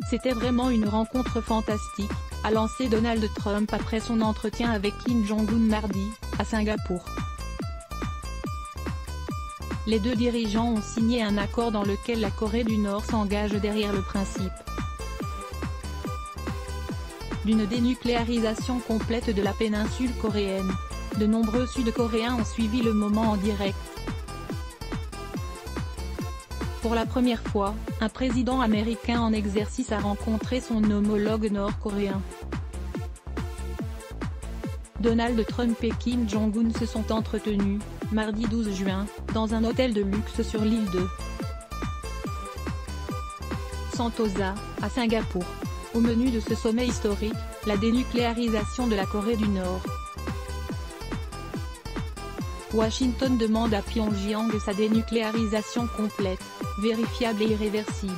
C'était vraiment une rencontre fantastique, a lancé Donald Trump après son entretien avec Kim Jong-un mardi, à Singapour. Les deux dirigeants ont signé un accord dans lequel la Corée du Nord s'engage derrière le principe d'une dénucléarisation complète de la péninsule coréenne. De nombreux Sud-Coréens ont suivi le moment en direct. Pour la première fois, un président américain en exercice a rencontré son homologue nord-coréen. Donald Trump et Kim Jong-un se sont entretenus, mardi 12 juin, dans un hôtel de luxe sur l'île de Sentosa, à Singapour. Au menu de ce sommet historique, la dénucléarisation de la Corée du Nord. Washington demande à Pyongyang sa dénucléarisation complète, vérifiable et irréversible.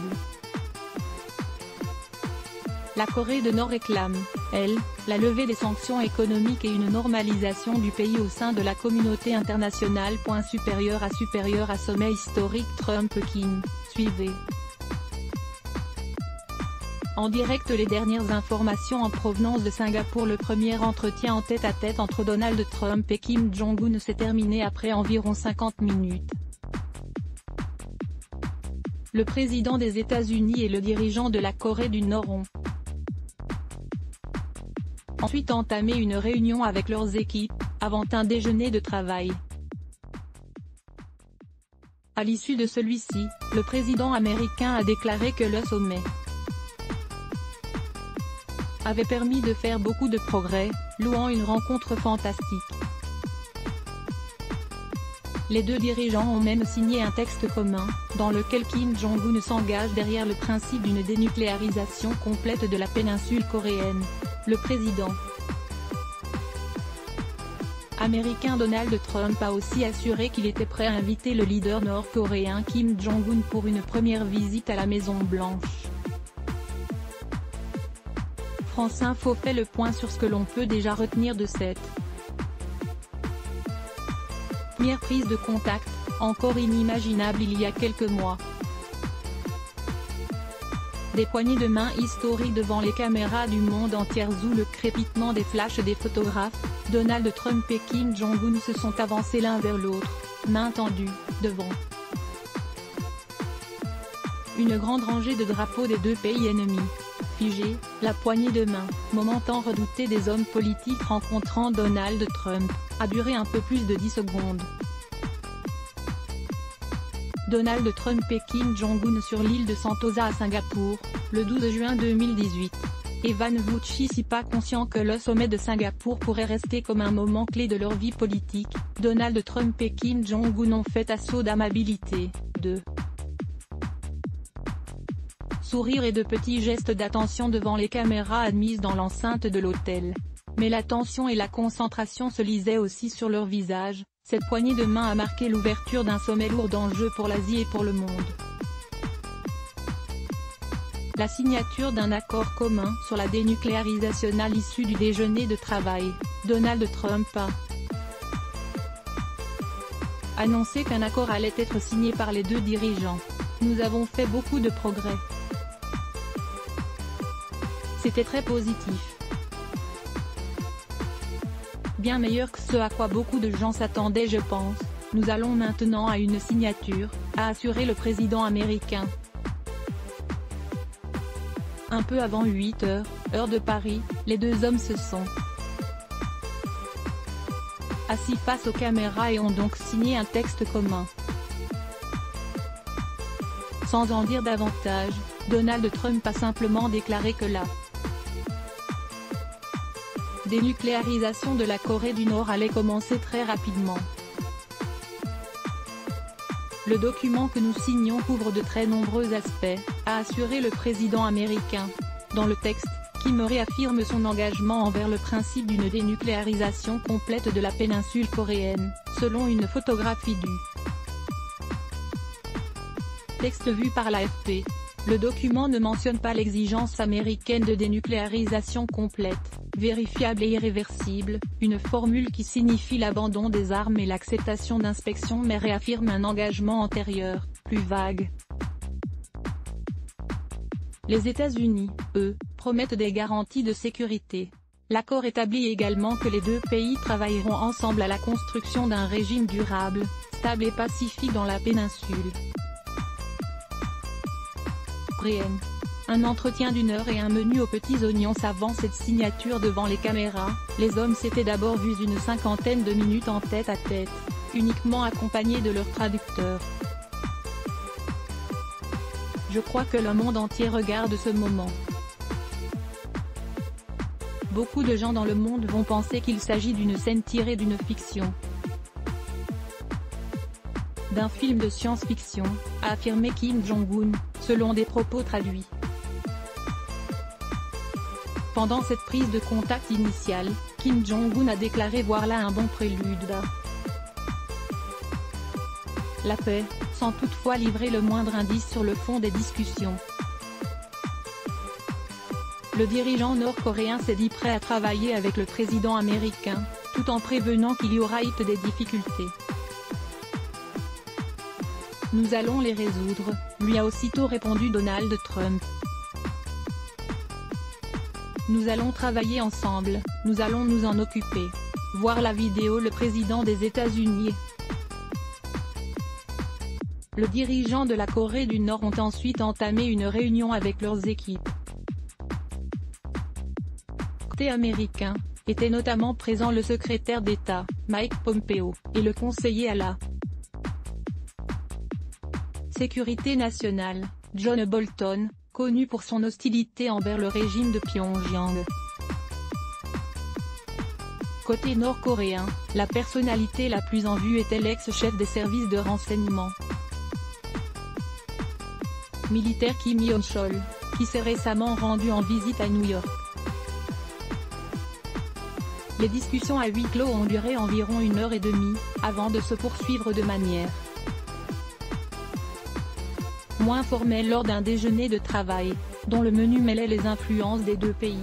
La Corée du Nord réclame, elle, la levée des sanctions économiques et une normalisation du pays au sein de la communauté internationale. Supérieur à sommet historique Trump-Kim, suivez. En direct les dernières informations en provenance de Singapour. Le premier entretien en tête-à-tête entre Donald Trump et Kim Jong-un s'est terminé après environ 50 minutes. Le président des États-Unis et le dirigeant de la Corée du Nord ont ensuite entamé une réunion avec leurs équipes, avant un déjeuner de travail. À l'issue de celui-ci, le président américain a déclaré que le sommet avait permis de faire beaucoup de progrès, louant une rencontre fantastique. Les deux dirigeants ont même signé un texte commun, dans lequel Kim Jong-un s'engage derrière le principe d'une dénucléarisation complète de la péninsule coréenne. Le président américain Donald Trump a aussi assuré qu'il était prêt à inviter le leader nord-coréen Kim Jong-un pour une première visite à la Maison-Blanche. France Info fait le point sur ce que l'on peut déjà retenir de cette première prise de contact, encore inimaginable il y a quelques mois. Des poignées de main historiques devant les caméras du monde entier où le crépitement des flashs des photographes. Donald Trump et Kim Jong-un se sont avancés l'un vers l'autre, main tendue, devant une grande rangée de drapeaux des deux pays ennemis. Figé, la poignée de main, moment tant redouté des hommes politiques rencontrant Donald Trump, a duré un peu plus de 10 secondes. Donald Trump et Kim Jong-un sur l'île de Sentosa à Singapour, le 12 juin 2018. Evan Vucci pas conscient que le sommet de Singapour pourrait rester comme un moment clé de leur vie politique. Donald Trump et Kim Jong-un ont fait assaut d'amabilité, de sourires et de petits gestes d'attention devant les caméras admises dans l'enceinte de l'hôtel. Mais l'attention et la concentration se lisaient aussi sur leur visage. Cette poignée de main a marqué l'ouverture d'un sommet lourd d'enjeux pour l'Asie et pour le monde. La signature d'un accord commun sur la dénucléarisation à l'issue du déjeuner de travail. Donald Trump a annoncé qu'un accord allait être signé par les deux dirigeants. Nous avons fait beaucoup de progrès. C'était très positif. Bien meilleur que ce à quoi beaucoup de gens s'attendaient je pense. Nous allons maintenant à une signature, a assuré le président américain. Un peu avant 8 h, heure de Paris, les deux hommes se sont assis face aux caméras et ont donc signé un texte commun. Sans en dire davantage, Donald Trump a simplement déclaré que la dénucléarisation de la Corée du Nord allait commencer très rapidement. Le document que nous signons couvre de très nombreux aspects, a assuré le président américain. Dans le texte, Kim réaffirme son engagement envers le principe d'une dénucléarisation complète de la péninsule coréenne, selon une photographie du texte vu par l'AFP. Le document ne mentionne pas l'exigence américaine de dénucléarisation complète, vérifiable et irréversible, une formule qui signifie l'abandon des armes et l'acceptation d'inspections mais réaffirme un engagement antérieur, plus vague. Les États-Unis, eux, promettent des garanties de sécurité. L'accord établit également que les deux pays travailleront ensemble à la construction d'un régime durable, stable et pacifique dans la péninsule coréenne. Un entretien d'1 heure et un menu aux petits oignons avant cette signature devant les caméras. Les hommes s'étaient d'abord vus une cinquantaine de minutes en tête-à-tête, uniquement accompagnés de leur traducteur. Je crois que le monde entier regarde ce moment. Beaucoup de gens dans le monde vont penser qu'il s'agit d'une scène tirée d'une fiction. D'un film de science-fiction, a affirmé Kim Jong-un, selon des propos traduits. Pendant cette prise de contact initiale, Kim Jong-un a déclaré voir là un bon prélude à la paix, sans toutefois livrer le moindre indice sur le fond des discussions. Le dirigeant nord-coréen s'est dit prêt à travailler avec le président américain, tout en prévenant qu'il y aura des difficultés. Nous allons les résoudre, lui a aussitôt répondu Donald Trump. Nous allons travailler ensemble, nous allons nous en occuper. Voir la vidéo. Le président des États-Unis et le dirigeant de la Corée du Nord ont ensuite entamé une réunion avec leurs équipes. Côté américain, étaient notamment présents le secrétaire d'État, Mike Pompeo, et le conseiller à la sécurité nationale, John Bolton, connu pour son hostilité envers le régime de Pyongyang. Côté nord-coréen, la personnalité la plus en vue était l'ex-chef des services de renseignement militaire Kim Yeon-chol, qui s'est récemment rendu en visite à New York. Les discussions à huis clos ont duré environ 1 heure et demie, avant de se poursuivre de manière moins formelle lors d'un déjeuner de travail, dont le menu mêlait les influences des deux pays.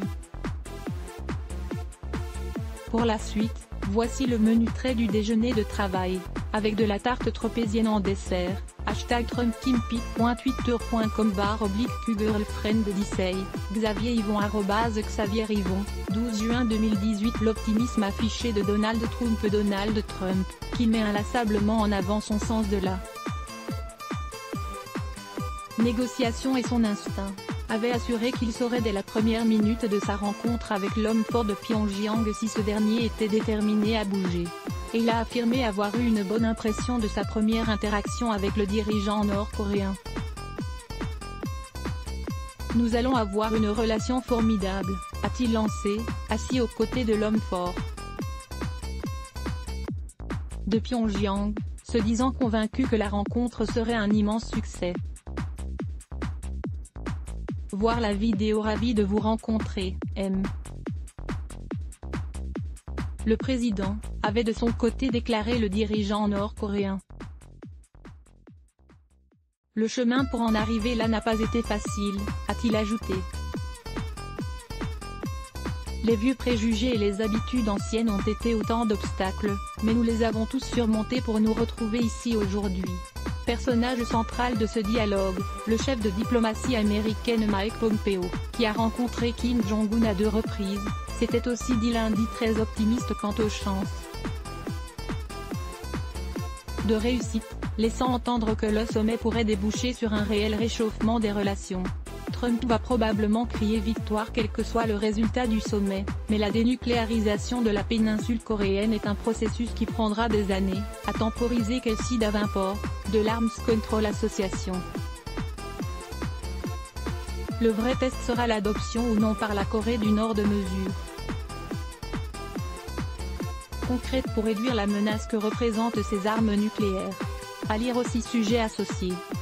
Pour la suite, voici le menu trait du déjeuner de travail, avec de la tarte tropézienne en dessert. #TrumpKimPi.twitter.com/QGirlfriend16, Xavier Yvon @Xavier Yvon, 12 juin 2018. L'optimisme affiché de Donald Trump, qui met inlassablement en avant son sens de la négociation et son instinct, avait assuré qu'il saurait dès la première minute de sa rencontre avec l'homme fort de Pyongyang si ce dernier était déterminé à bouger. Et il a affirmé avoir eu une bonne impression de sa première interaction avec le dirigeant nord-coréen. Nous allons avoir une relation formidable, a-t-il lancé, assis aux côtés de l'homme fort de Pyongyang, se disant convaincu que la rencontre serait un immense succès. Voir la vidéo. Ravi de vous rencontrer, M. Le président, avait de son côté déclaré le dirigeant nord-coréen. Le chemin pour en arriver là n'a pas été facile, a-t-il ajouté. Les vieux préjugés et les habitudes anciennes ont été autant d'obstacles, mais nous les avons tous surmontés pour nous retrouver ici aujourd'hui. Personnage central de ce dialogue, le chef de diplomatie américaine Mike Pompeo, qui a rencontré Kim Jong-un à 2 reprises, s'était aussi dit lundi très optimiste quant aux chances de réussite, laissant entendre que le sommet pourrait déboucher sur un réel réchauffement des relations. Trump va probablement crier victoire quel que soit le résultat du sommet, mais la dénucléarisation de la péninsule coréenne est un processus qui prendra des années, a temporisé Kelsey Davenport, de l'Arms Control Association. Le vrai test sera l'adoption ou non par la Corée du Nord de mesures concrètes pour réduire la menace que représentent ces armes nucléaires. À lire aussi sujet associé.